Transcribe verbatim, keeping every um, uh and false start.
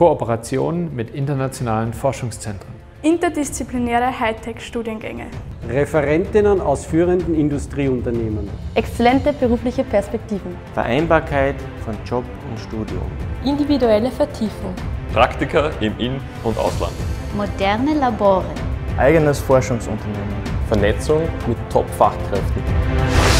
Kooperation mit internationalen Forschungszentren, interdisziplinäre Hightech-Studiengänge, Referentinnen aus führenden Industrieunternehmen, exzellente berufliche Perspektiven, Vereinbarkeit von Job und Studium, individuelle Vertiefung, Praktika im In- und Ausland, moderne Labore, eigenes Forschungsunternehmen, Vernetzung mit Top-Fachkräften.